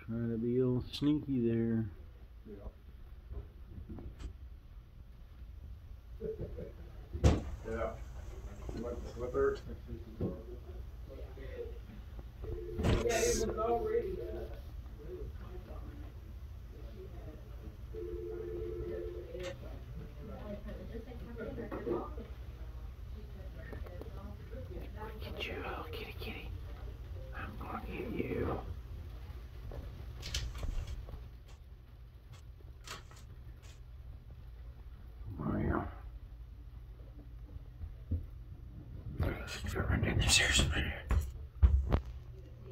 Trying to be all sneaky there. Yeah. Slipper. Yeah, it was already Get you, oh, kitty, kitty. I'm gonna get you. Mario. Let's go run down the stairs over here.